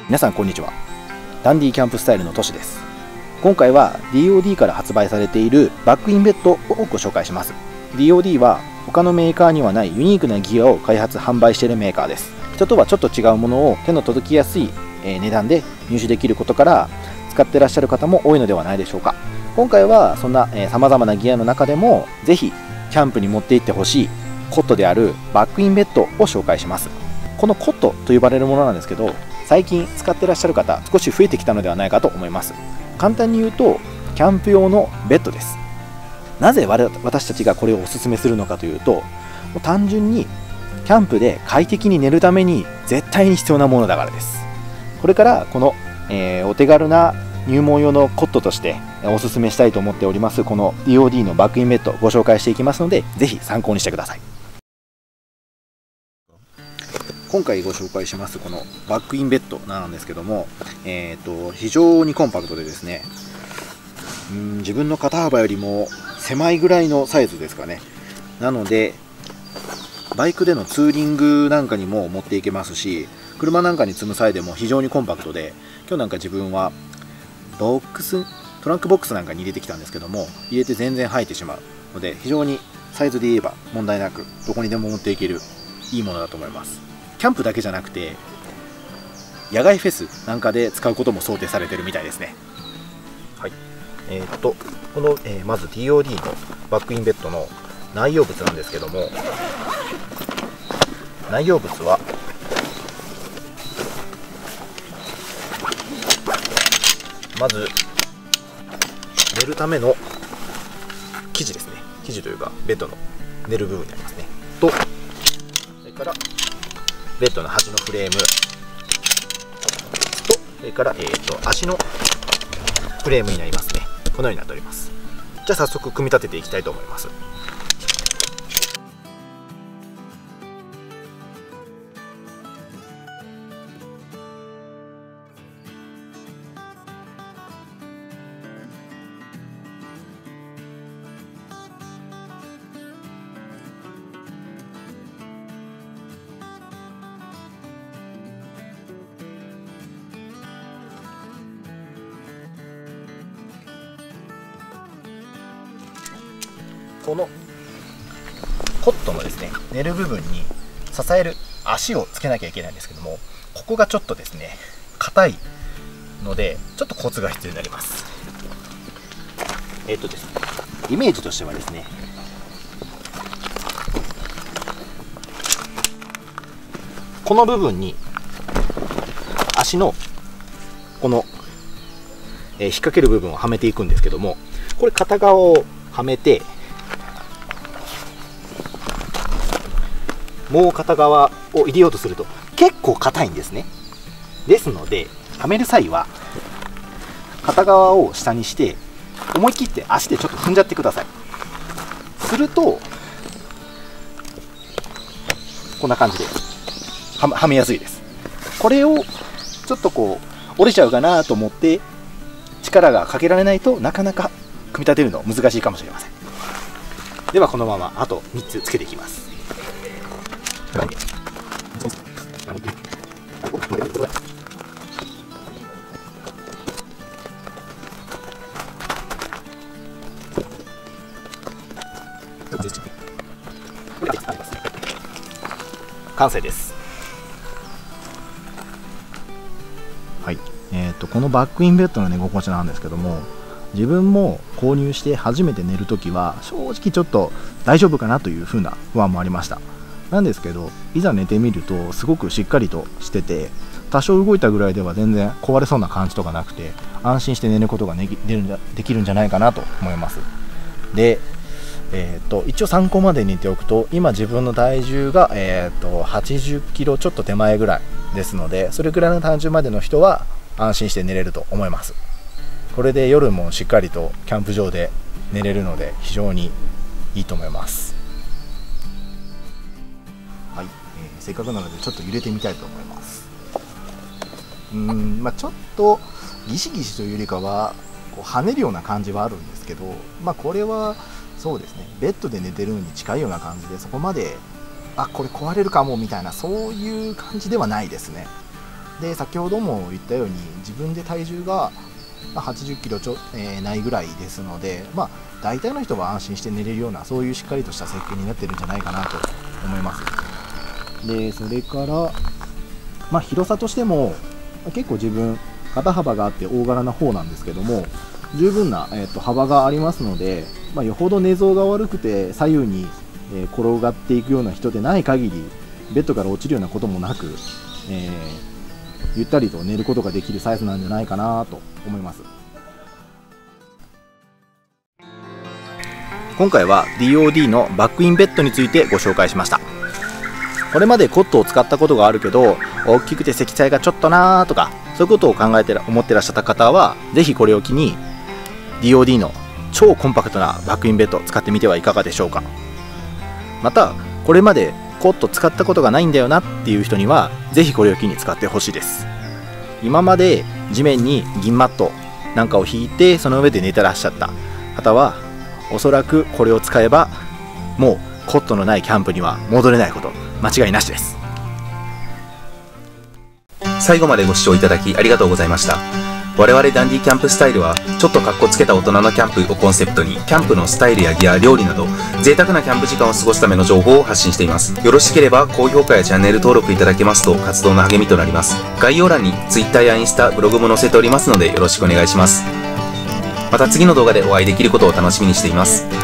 皆さんこんにちは。ダンディキャンプスタイルのトシです。今回は DOD から発売されているバックインベッドをご紹介します。 DOD は他のメーカーにはないユニークなギアを開発販売しているメーカーです。人とはちょっと違うものを手の届きやすい値段で入手できることから使ってらっしゃる方も多いのではないでしょうか。今回はそんな様々なギアの中でもぜひキャンプに持って行ってほしいコットであるバックインベッドを紹介します。このコットと呼ばれるものなんですけど、最近使ってらっしゃる方少し増えてきたのではないかと思います。簡単に言うとキャンプ用のベッドです。なぜ私たちがこれをおすすめするのかというと、単純にキャンプで快適に寝るために絶対に必要なものだからです。これからこの、お手軽な入門用のコットとしておすすめしたいと思っておりますこの DOD のバックインベッドをご紹介していきますので、ぜひ参考にしてください。今回ご紹介しますこのバックインベッドなんですけども、非常にコンパクトでですね、自分の肩幅よりも狭いぐらいのサイズですかね。なのでバイクでのツーリングなんかにも持っていけますし、車なんかに積む際でも非常にコンパクトで、今日なんか自分はトランクボックスなんかに入れてきたんですけども、入れて全然入ってしまうので、非常にサイズで言えば問題なくどこにでも持っていけるいいものだと思います。キャンプだけじゃなくて野外フェスなんかで使うことも想定されているみたいですね。はい、この、まず DOD のバックインベッドの内容物なんですけども、内容物はまず寝るための生地ですね。生地というかベッドの寝る部分になりますね。とそれからベッドの端のフレームと、それから、足のフレームになりますね。このようになっております。じゃあ早速組み立てていきたいと思います。このコットのですね、寝る部分に支える足をつけなきゃいけないんですけども、ここがちょっとですね硬いのでちょっとコツが必要になります。ですね、イメージとしてはですね、この部分に足のこの、引っ掛ける部分をはめていくんですけども、これ片側をはめてもう片側を入れようとすると結構硬いんですね。ですのではめる際は片側を下にして思い切って足でちょっと踏んじゃってください。するとこんな感じではめやすいです。これをちょっとこう折れちゃうかなと思って力がかけられないとなかなか組み立てるの難しいかもしれません。ではこのままあと3つつけていきます。完成です。はい、このバックインベッドの寝心地なんですけども、自分も購入して初めて寝るときは正直ちょっと大丈夫かなというふうな不安もありました。なんですけどいざ寝てみるとすごくしっかりとしてて、多少動いたぐらいでは全然壊れそうな感じとかなくて、安心して寝ることができるんじゃないかなと思います。で、一応参考までに言っておくと、今自分の体重が、80キロちょっと手前ぐらいですので、それぐらいの体重までの人は安心して寝れると思います。これで夜もしっかりとキャンプ場で寝れるので非常にいいと思います。はい、せっかくなのでちょっと揺れてみたいと思います。ちょっとギシギシというよりかはこう跳ねるような感じはあるんですけど、これはそうですね、ベッドで寝てるのに近いような感じで、そこまでこれ壊れるかもみたいなそういう感じではないですね。 で先ほども言ったように自分で体重が80キロないぐらいですので、大体の人は安心して寝れるような、そういうしっかりとした設計になってるんじゃないかなと思います。でそれから、広さとしても結構自分肩幅があって大柄な方なんですけども、十分な、幅がありますので、よほど寝相が悪くて左右に、転がっていくような人でない限りベッドから落ちるようなこともなく、ゆったりと寝ることができるサイズなんじゃないかなと思います。今回は DOD のバックインベッドについてご紹介しました。これまでコットを使ったことがあるけど大きくて積載がちょっとなーとか、そういうことを思ってらっしゃった方はぜひこれを機に DOD の超コンパクトなバックインベッドを使ってみてはいかがでしょうか。またこれまでコット使ったことがないんだよなっていう人にはぜひこれを機に使ってほしいです。今まで地面に銀マットなんかを引いてその上で寝てらっしゃった方はおそらくこれを使えばもうコットのないキャンプには戻れないこと間違いなしです。 最後までご視聴いただきありがとうございました。我々ダンディキャンプスタイルはちょっとかっこつけた大人のキャンプをコンセプトにキャンプのスタイルやギア、料理など贅沢なキャンプ時間を過ごすための情報を発信しています。よろしければ高評価やチャンネル登録いただけますと活動の励みとなります。概要欄に Twitter やインスタ、ブログも載せておりますのでよろしくお願いします。また次の動画でお会いできることを楽しみにしています。